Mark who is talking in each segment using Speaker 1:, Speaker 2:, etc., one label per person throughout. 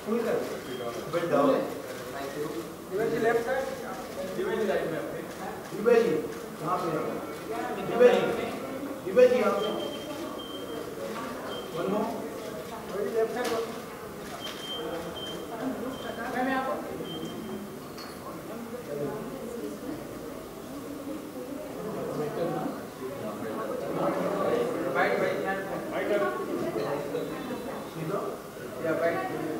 Speaker 1: Bend down.
Speaker 2: Divya ji left side, Divya ji right में।
Speaker 1: दिव्या जी कहाँ पे हैं? दिव्या जी यहाँ पे। One more.
Speaker 2: Left side. मैं यहाँ पर। Right. Yeah, right.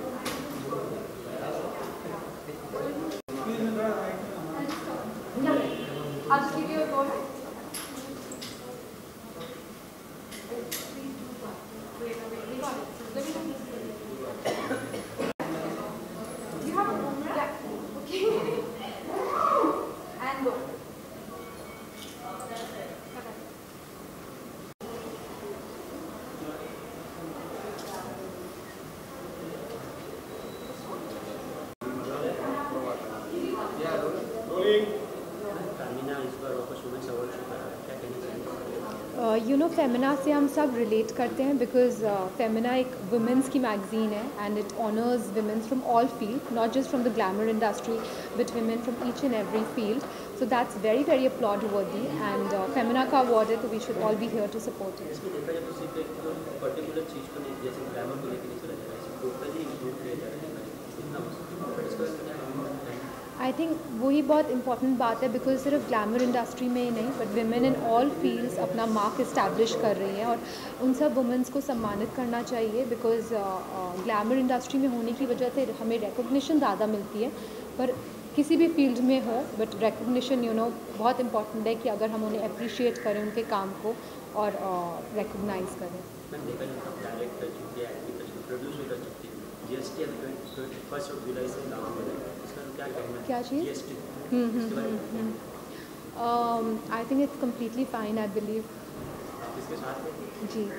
Speaker 3: I'll just give you a go ahead. Wait, we got it. Let me know. You have a phone, right? Yeah. Okay. And go.
Speaker 4: Femina से हम सब रिलेट करते हैं because Femina एक women's की मैगज़ीन है and it honours womens from all field, not just from the glamour industry but women from each and every field. So that's very very applaud worthy and Femina का award है तो we should all be here to support it. I think वही बहुत important बात है because सिर्फ glamour industry में ही नहीं but women in all fields अपना मार्क इस्टेब्लिश कर रही हैं और उन सब वुमेंस को सम्मानित करना चाहिए बिकॉज ग्लैमर इंडस्ट्री में होने की वजह से हमें रिकॉग्निशन ज़्यादा मिलती है, पर किसी भी फील्ड में हो बट रिकॉग्निशन बहुत इंपॉर्टेंट है कि अगर हम उन्हें अप्रिशिएट करें उनके काम को और रिकॉग्नाइज करें. क्या चीज़? I think it's completely fine. I believe ji.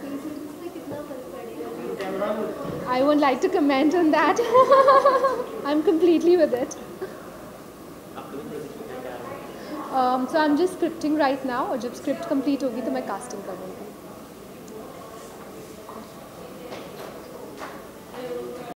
Speaker 4: I won't like to comment on that. I am completely with it. So I am just scripting right now और जब स्क्रिप्ट कंप्लीट होगी तो मैं कास्टिंग करूँगी.